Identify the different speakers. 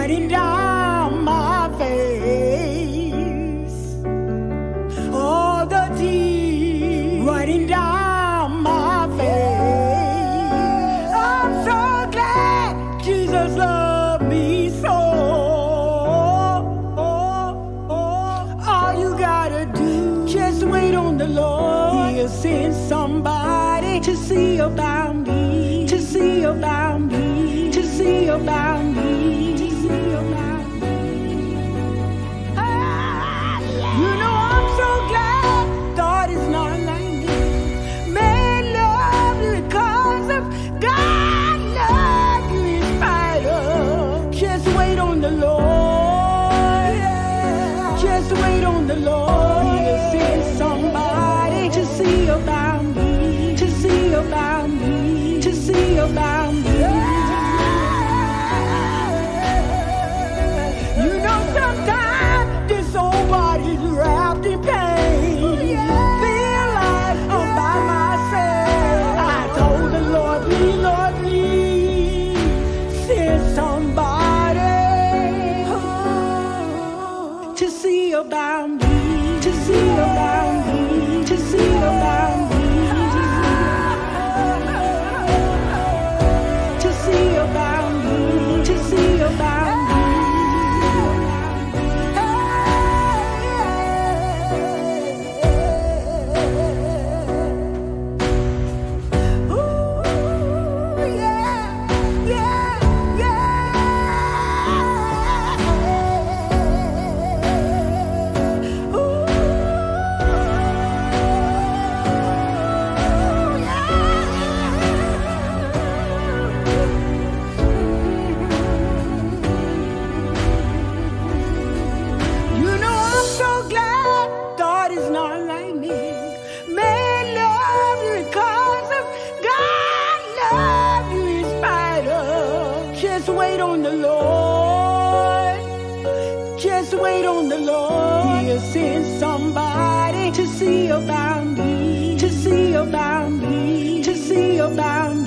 Speaker 1: running down my face. All the tears running down my face. I'm so glad Jesus loved me so. All you gotta do, just wait on the Lord. He'll send somebody to see about me, to see about me, to see about me, to see about me. You know I'm so glad God is not like me. Man love you because of God love you in spite of. Just wait on the Lord. Just wait on the Lord. He'll send somebody to see about me, to see about me, to see about me. You know sometimes this old body's wrapped in pain. Feel like I'm by myself. I told the Lord, please, Lord, please, send somebody to see about me, to see about me, to see about me, to see about me, to see about me. Ooh, yeah, yeah, yeah. Ooh, you know I'm so glad God is not like me. Man love you because of God love you in spite of. Just wait on the Lord. Just wait on the Lord. He'll send somebody to see about me, to see about me, to see about me.